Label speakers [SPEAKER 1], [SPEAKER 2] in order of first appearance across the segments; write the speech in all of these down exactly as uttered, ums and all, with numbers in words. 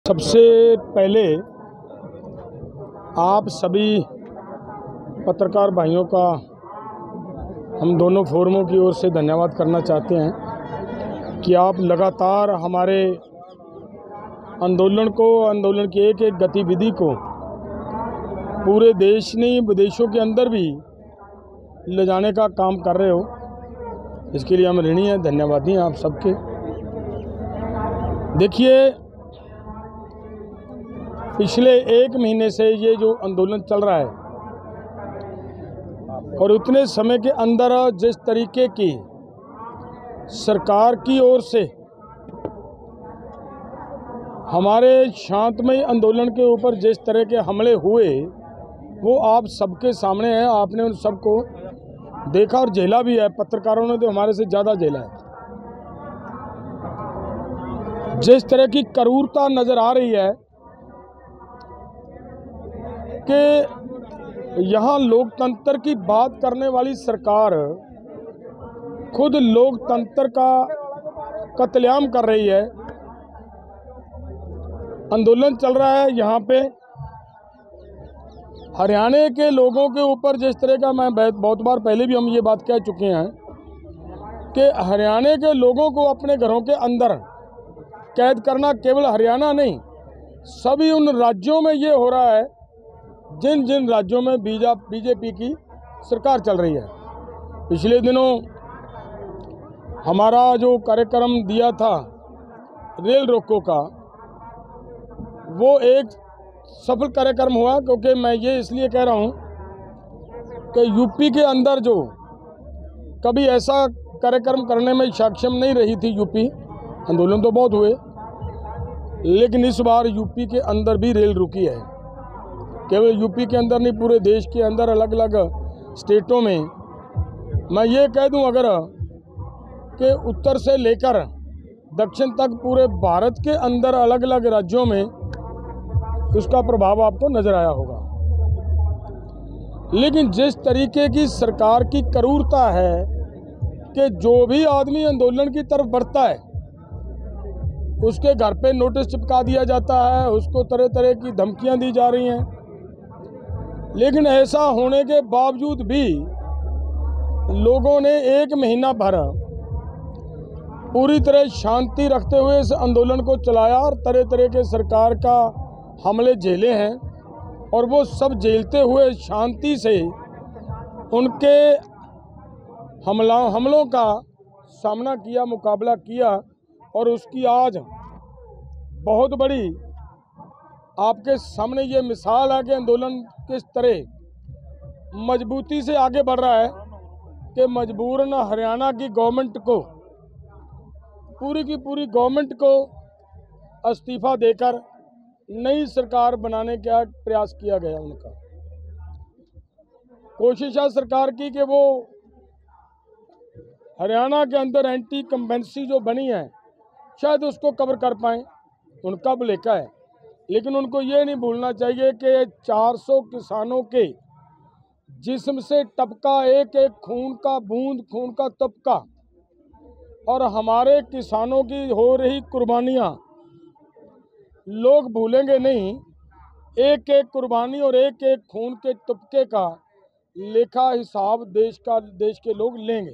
[SPEAKER 1] सबसे पहले आप सभी पत्रकार भाइयों का हम दोनों फोरमों की ओर से धन्यवाद करना चाहते हैं कि आप लगातार हमारे आंदोलन को आंदोलन की एक एक गतिविधि को पूरे देश नहीं विदेशों के अंदर भी ले जाने का काम कर रहे हो। इसके लिए हम ऋणी हैं, धन्यवादी हैं आप सबके। देखिए, पिछले एक महीने से ये जो आंदोलन चल रहा है और उतने समय के अंदर जिस तरीके की सरकार की ओर से हमारे शांतमय आंदोलन के ऊपर जिस तरह के हमले हुए वो आप सबके सामने है। आपने उन सबको देखा और झेला भी है। पत्रकारों ने तो हमारे से ज़्यादा झेला है। जिस तरह की क्रूरता नज़र आ रही है कि यहाँ लोकतंत्र की बात करने वाली सरकार खुद लोकतंत्र का कत्लेआम कर रही है। आंदोलन चल रहा है यहाँ पे हरियाणा के लोगों के ऊपर जिस तरह का, मैं बहुत बार पहले भी हम ये बात कह चुके हैं कि हरियाणा के लोगों को अपने घरों के अंदर कैद करना केवल हरियाणा नहीं, सभी उन राज्यों में ये हो रहा है जिन जिन राज्यों में बीजा बीजेपी की सरकार चल रही है। पिछले दिनों हमारा जो कार्यक्रम दिया था रेल रोको का, वो एक सफल कार्यक्रम हुआ, क्योंकि मैं ये इसलिए कह रहा हूँ कि यूपी के अंदर जो कभी ऐसा कार्यक्रम करने में सक्षम नहीं रही थी यूपी, आंदोलन तो बहुत हुए, लेकिन इस बार यूपी के अंदर भी रेल रुकी है। केवल यूपी के अंदर नहीं, पूरे देश के अंदर अलग अलग स्टेटों में, मैं ये कह दूं अगर कि उत्तर से लेकर दक्षिण तक पूरे भारत के अंदर अलग अलग राज्यों में उसका प्रभाव आपको नजर आया होगा। लेकिन जिस तरीके की सरकार की क्रूरता है कि जो भी आदमी आंदोलन की तरफ बढ़ता है उसके घर पे नोटिस चिपका दिया जाता है, उसको तरह तरह की धमकियां दी जा रही हैं। लेकिन ऐसा होने के बावजूद भी लोगों ने एक महीना भर पूरी तरह शांति रखते हुए इस आंदोलन को चलाया और तरह तरह के सरकार का हमले झेले हैं, और वो सब झेलते हुए शांति से उनके हमला हमलों का सामना किया, मुकाबला किया। और उसकी आज बहुत बड़ी आपके सामने ये मिसाल है कि आंदोलन किस तरह मजबूती से आगे बढ़ रहा है कि मजबूरन हरियाणा की गवर्नमेंट को, पूरी की पूरी गवर्नमेंट को इस्तीफा देकर नई सरकार बनाने का प्रयास किया गया। उनका कोशिश है सरकार की कि वो हरियाणा के अंदर एंटी इनकम्बेंसी जो बनी है शायद उसको कवर कर पाएँ, उनका भलेखा है। लेकिन उनको ये नहीं भूलना चाहिए कि चार सौ किसानों के जिस्म से टपका एक एक खून का बूंद, खून का तबका, और हमारे किसानों की हो रही कुर्बानियाँ लोग भूलेंगे नहीं। एक एक कुर्बानी और एक एक खून के तुपके का लेखा हिसाब देश का देश के लोग लेंगे।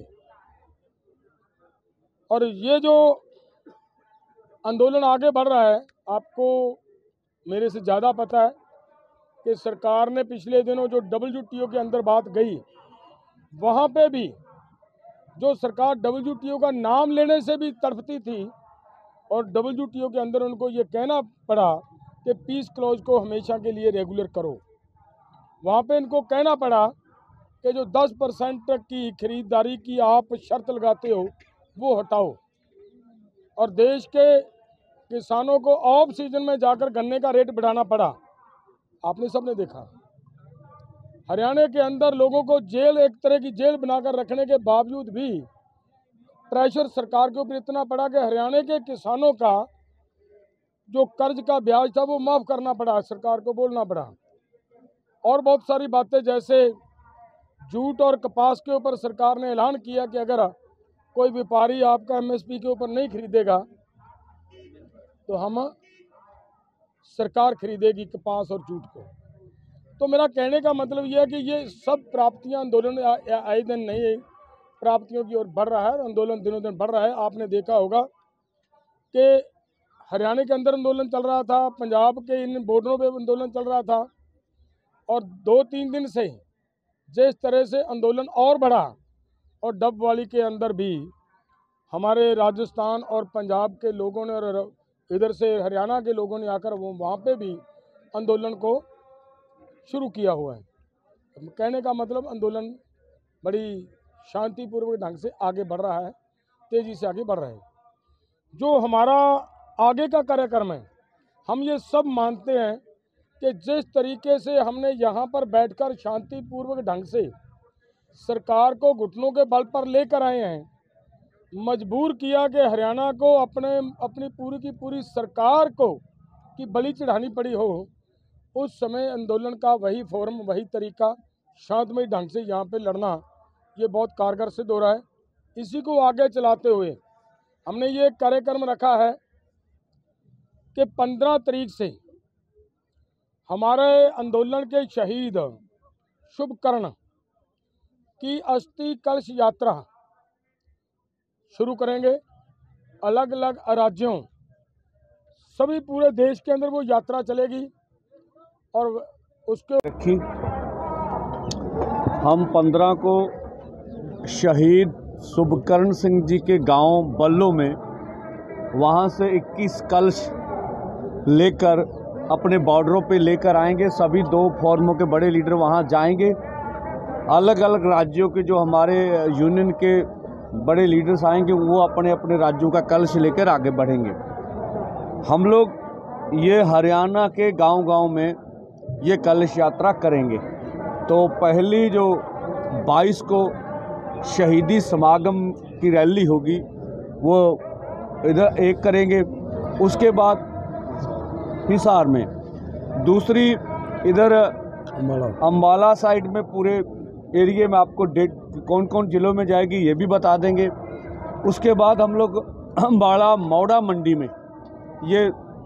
[SPEAKER 1] और ये जो आंदोलन आगे बढ़ रहा है, आपको मेरे से ज़्यादा पता है कि सरकार ने पिछले दिनों जो डब्ल्यूटीओ के अंदर बात गई, वहाँ पे भी जो सरकार डब्ल्यूटीओ का नाम लेने से भी तड़पती थी, और डब्ल्यूटीओ के अंदर उनको ये कहना पड़ा कि पीस क्लॉज को हमेशा के लिए रेगुलर करो। वहाँ पे इनको कहना पड़ा कि जो दस परसेंट की खरीदारी की आप शर्त लगाते हो वो हटाओ, और देश के किसानों को ऑफ सीजन में जाकर गन्ने का रेट बढ़ाना पड़ा। आपने सबने देखा हरियाणा के अंदर लोगों को जेल, एक तरह की जेल बनाकर रखने के बावजूद भी प्रेशर सरकार के ऊपर इतना पड़ा कि हरियाणा के किसानों का जो कर्ज का ब्याज था वो माफ़ करना पड़ा, सरकार को बोलना पड़ा। और बहुत सारी बातें, जैसे जूट और कपास के ऊपर सरकार ने ऐलान किया कि अगर कोई व्यापारी आपका एमएसपी के ऊपर नहीं खरीदेगा तो हम सरकार खरीदेगी कपास और जूट को। तो मेरा कहने का मतलब ये है कि ये सब प्राप्तियां आंदोलन आए दिन नहीं प्राप्तियों की ओर बढ़ रहा है, आंदोलन दिनों दिन बढ़ रहा है। आपने देखा होगा कि हरियाणा के अंदर आंदोलन चल रहा था, पंजाब के इन बॉर्डरों पे आंदोलन चल रहा था, और दो तीन दिन से जिस तरह से आंदोलन और बढ़ा, और डबवाली के अंदर भी हमारे राजस्थान और पंजाब के लोगों ने और इधर से हरियाणा के लोगों ने आकर वो वहाँ पे भी आंदोलन को शुरू किया हुआ है। कहने का मतलब आंदोलन बड़ी शांतिपूर्वक ढंग से आगे बढ़ रहा है, तेज़ी से आगे बढ़ रहा है। जो हमारा आगे का कार्यक्रम है, हम ये सब मानते हैं कि जिस तरीके से हमने यहाँ पर बैठकर शांतिपूर्वक ढंग से सरकार को घुटनों के बल पर लेकर आए हैं, मजबूर किया कि हरियाणा को अपने अपनी पूरी की पूरी सरकार को की बलि चढ़ानी पड़ी हो, उस समय आंदोलन का वही फॉर्म, वही तरीका शांतमय ढंग से यहाँ पे लड़ना, ये बहुत कारगर सिद्ध हो रहा है। इसी को आगे चलाते हुए हमने ये कार्यक्रम रखा है कि पंद्रह तारीख से हमारे आंदोलन के शहीद शुभकर्ण की अस्थि कलश यात्रा शुरू करेंगे। अलग अलग राज्यों, सभी पूरे देश के अंदर वो यात्रा चलेगी, और उसके
[SPEAKER 2] रखी हम पंद्रह को शहीद शुभकर्ण सिंह जी के गांव बल्लो में, वहां से इक्कीस कलश लेकर अपने बॉर्डरों पे लेकर आएंगे। सभी दो फॉर्मों के बड़े लीडर वहां जाएंगे। अलग अलग राज्यों के जो हमारे यूनियन के बड़े लीडर्स आएंगे, वो अपने अपने राज्यों का कलश लेकर आगे बढ़ेंगे। हम लोग ये हरियाणा के गांव-गांव में ये कलश यात्रा करेंगे। तो पहली जो बाईस को शहीदी समागम की रैली होगी, वो इधर एक करेंगे। उसके बाद हिसार में, दूसरी इधर अम्बाला साइड में, पूरे एरिया में आपको डेट कौन कौन जिलों में जाएगी ये भी बता देंगे। उसके बाद हम लोग अम्बाला मौड़ा मंडी में ये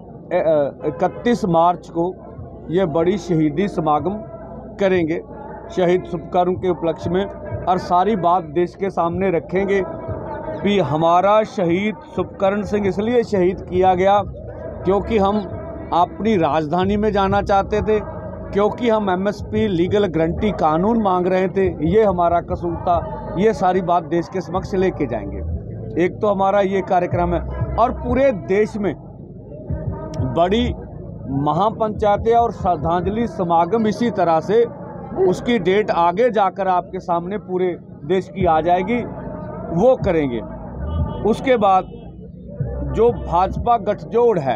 [SPEAKER 2] इकतीस मार्च को ये बड़ी शहीदी समागम करेंगे शहीद शुभकर्ण के उपलक्ष्य में, और सारी बात देश के सामने रखेंगे कि हमारा शहीद शुभकर्ण सिंह इसलिए शहीद किया गया क्योंकि हम अपनी राजधानी में जाना चाहते थे, क्योंकि हम एमएसपी लीगल गारंटी कानून मांग रहे थे, ये हमारा कसूर था। ये सारी बात देश के समक्ष लेके जाएंगे। एक तो हमारा ये कार्यक्रम है, और पूरे देश में बड़ी महापंचायतें और श्रद्धांजलि समागम इसी तरह से, उसकी डेट आगे जाकर आपके सामने पूरे देश की आ जाएगी, वो करेंगे। उसके बाद जो भाजपा गठजोड़ है,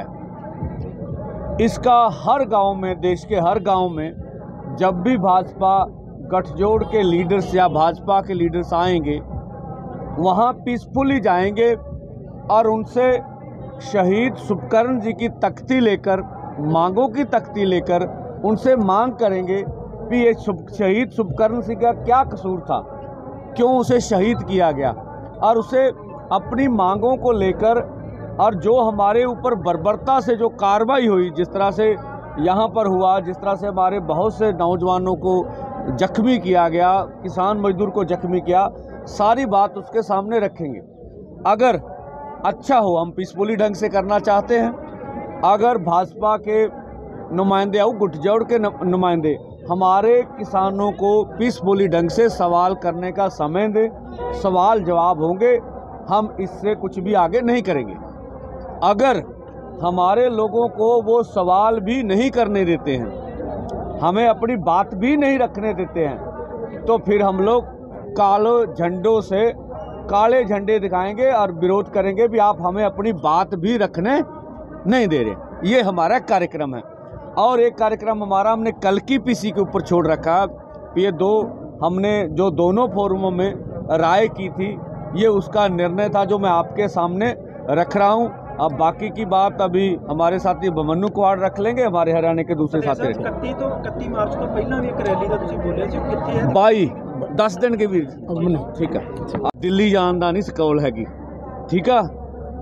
[SPEAKER 2] इसका हर गांव में, देश के हर गांव में जब भी भाजपा गठजोड़ के लीडर्स या भाजपा के लीडर्स आएंगे, वहां पीसफुली जाएंगे और उनसे शहीद शुभकर्ण जी की तख्ती लेकर, मांगों की तख्ती लेकर उनसे मांग करेंगे कि ये शुभ शहीद शुभकर्ण सिंह का क्या कसूर था, क्यों उसे शहीद किया गया, और उसे अपनी मांगों को लेकर, और जो हमारे ऊपर बर्बरता से जो कार्रवाई हुई, जिस तरह से यहाँ पर हुआ, जिस तरह से हमारे बहुत से नौजवानों को जख्मी किया गया, किसान मजदूर को जख्मी किया, सारी बात उसके सामने रखेंगे। अगर अच्छा हो, हम पीसफुली ढंग से करना चाहते हैं, अगर भाजपा के नुमाइंदे और गठजोड़ के नुमाइंदे हमारे किसानों को पीसफुली ढंग से सवाल करने का समय दें, सवाल जवाब होंगे, हम इससे कुछ भी आगे नहीं करेंगे। अगर हमारे लोगों को वो सवाल भी नहीं करने देते हैं, हमें अपनी बात भी नहीं रखने देते हैं, तो फिर हम लोग काले झंडों से काले झंडे दिखाएंगे और विरोध करेंगे भी आप हमें अपनी बात भी रखने नहीं दे रहे। ये हमारा कार्यक्रम है। और एक कार्यक्रम हमारा हमने कल की पीसी के ऊपर छोड़ रखा। ये दो हमने जो दोनों फोरमों में राय की थी, ये उसका निर्णय था जो मैं आपके सामने रख रहा हूँ। अब बाकी की बात अभी हमारे साथी भमन्नू कुआड़ रख लेंगे, हमारे हरियाणा के दूसरे साथी।
[SPEAKER 3] इकतीस तो इकतीस मार्च तो पहला भी एक रैली का तुसी बोले जी, कितने है
[SPEAKER 2] बाई दस दिन के भी ठीक है। दिल्ली जान दा नहीं सकौल हैगी, ठीक है।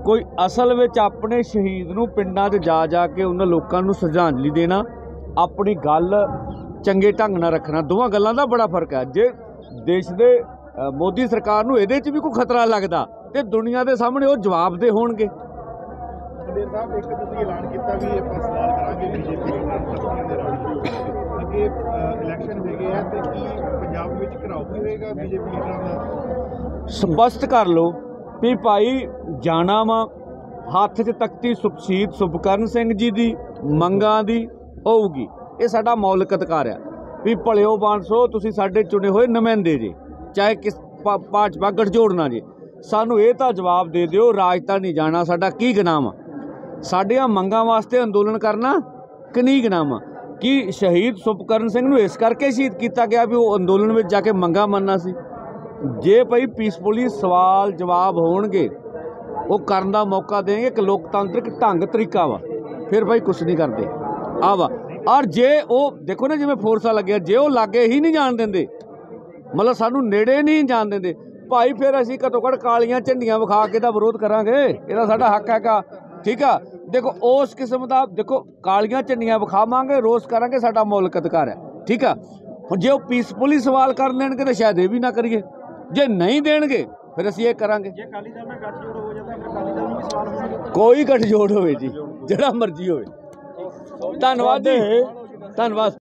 [SPEAKER 2] ਕੋਈ ਅਸਲ ਵਿੱਚ ਆਪਣੇ ਸ਼ਹੀਦ ਨੂੰ ਪਿੰਡਾਂ 'ਚ ਜਾ ਜਾ ਕੇ ਉਹਨਾਂ ਲੋਕਾਂ ਨੂੰ ਸ਼ਰਧਾਂਜਲੀ ਦੇਣਾ, ਆਪਣੀ ਗੱਲ ਚੰਗੇ ਢੰਗ ਨਾਲ ਰੱਖਣਾ, ਦੋਵਾਂ ਗੱਲਾਂ ਦਾ ਬੜਾ ਫਰਕ ਹੈ। ਜੇ ਦੇਸ਼ ਦੇ ਅ, ਮੋਦੀ ਸਰਕਾਰ ਨੂੰ ਇਹਦੇ 'ਚ ਵੀ ਕੋਈ ਖਤਰਾ ਲੱਗਦਾ ਤੇ ਦੁਨੀਆ ਦੇ ਸਾਹਮਣੇ ਉਹ ਜਵਾਬਦੇ ਹੋਣਗੇ।
[SPEAKER 3] ਬਲਦੇਵ ਸਾਹਿਬ, ਇੱਕ ਤੁਸੀਂ ਐਲਾਨ ਕੀਤਾ ਵੀ ਆਪਾਂ ਸਵਾਲ ਕਰਾਂਗੇ ਬੀਜੇਪੀ ਦੇ ਰਾਹੀਂ ਅੱਗੇ ਇਲੈਕਸ਼ਨ ਹੈਗੇ ਆ ਤੇ ਕੀ ਪੰਜਾਬ ਵਿੱਚ ਘਰਾਓ ਵੀ ਹੋਏਗਾ ਬੀਜੇਪੀ ਲੀਡਰਾਂ ਦਾ?
[SPEAKER 2] ਸਪਸ਼ਟ ਕਰ ਲਓ ਵੀ ਭਾਈ ਜਾਣਾ ਵਾ ਹੱਥ 'ਚ ਤਖਤੀ ਸ਼ਹੀਦ ਸੁਭਕਰਨ ਸਿੰਘ ਜੀ ਦੀ ਮੰਗਾਂ ਦੀ ਹੋਊਗੀ। ਇਹ ਸਾਡਾ ਮੌਲਿਕ ਅਧਿਕਾਰ ਆ ਵੀ ਭਲਿਓ ਬਾਂਸੋ ਤੁਸੀਂ ਸਾਡੇ ਚੁਣੇ ਹੋਏ ਨੁਮਾਇੰਦੇ ਜੇ, ਚਾਹੇ ਕਿਸ ਭਾ- ਭਾਜਪਾ ਗਠਜੋੜਨਾ ਜੇ, ਸਾਨੂੰ ਇਹ ਤਾਂ ਜਵਾਬ ਦੇ ਦਿਓ ਰਾਜਧਾਨੀ ਜਾਣਾ ਸਾਡਾ ਕੀ ਗੁਨਾਹ ਵਾ, ਸਾਡੀਆਂ ਮੰਗਾਂ ਵਾਸਤੇ ਅੰਦੋਲਨ ਕਰਨਾ ਕਿ ਨਹੀਂ ਗੁਨਾਹ ਵਾ? ਕਿ ਸ਼ਹੀਦ ਸੁਭਕਰਨ ਸਿੰਘ ਨੂੰ ਇਸ ਕਰਕੇ ਸ਼ਹੀਦ ਕੀਤਾ ਗਿਆ ਵੀ ਉਹ ਅੰਦੋਲਨ ਵਿੱਚ ਜਾ ਕੇ ਮੰਗਾਂ ਮੰਨਣਾ ਸੀ? ਜੇ ਭਾਈ ਪੀਸਫੁਲੀ ਸਵਾਲ ਜਵਾਬ ਹੋਣਗੇ ਉਹ ਕਰਨ ਦਾ ਮੌਕਾ ਦੇਣਗੇ, ਇੱਕ ਲੋਕਤਾਂਤਰਿਕ ਢੰਗ ਤਰੀਕਾ ਵਾ, ਫਿਰ ਭਾਈ ਕੁਛ ਨਹੀਂ ਕਰਦੇ ਆ ਵਾ। ਔਰ ਜੇ ਉਹ ਦੇਖੋ ਨਾ ਜਿਵੇਂ ਫੋਰਸਾਂ ਲੱਗਿਆ, ਜੇ ਉਹ ਲਾਗੇ ਹੀ ਨਹੀਂ ਜਾਣ ਦਿੰਦੇ, ਮਤਲਬ ਸਾਨੂੰ ਨੇੜੇ ਨਹੀਂ ਜਾਣ ਦਿੰਦੇ ਭਾਈ, ਫਿਰ ਅਸੀਂ ਘੱਟੋ ਘੱਟ ਕਾਲੀਆਂ ਝੰਡੀਆਂ ਵਿਖਾ ਕੇ ਦਾ ਵਿਰੋਧ ਕਰਾਂਗੇ, ਇਹਦਾ ਸਾਡਾ ਹੱਕ ਹੈਗਾ। ਠੀਕ ਆ, ਦੇਖੋ ਉਸ ਕਿਸਮ ਦਾ ਦੇਖੋ ਕਾਲੀਆਂ ਝੰਡੀਆਂ ਵਿਖਾਵਾਂਗੇ, ਰੋਸ ਕਰਾਂਗੇ, ਸਾਡਾ ਮੌਲਿਕ ਅਧਿਕਾਰ ਹੈ। ਠੀਕ ਆ, ਹੁਣ ਜੇ ਉਹ ਪੀਸਫੁਲੀ ਸਵਾਲ ਕਰ ਲੈਣਗੇ ਤਾਂ ਸ਼ਾਇਦ ਇਹ ਵੀ ਨਾ ਕਰੀਏ, ਜੇ ਨਹੀਂ ਦੇਣਗੇ ਫਿਰ ਅਸੀਂ ਇਹ ਕਰਾਂਗੇ।
[SPEAKER 3] ਜੇ ਅਕਾਲੀ ਦਲ ਨਾਲ ਗੱਠਜੋੜ ਹੋ ਜਾਂਦਾ ਫਿਰ ਅਕਾਲੀ ਦਲ ਨੂੰ ਵੀ ਸਵਾਲ ਹੋਣਗੇ?
[SPEAKER 2] ਕੋਈ ਗੱਠਜੋੜ ਹੋਵੇ ਜੀ, ਜਿਹੜਾ ਮਰਜ਼ੀ ਹੋਵੇ। ਧੰਨਵਾਦ ਜੀ, ਧੰਨਵਾਦ।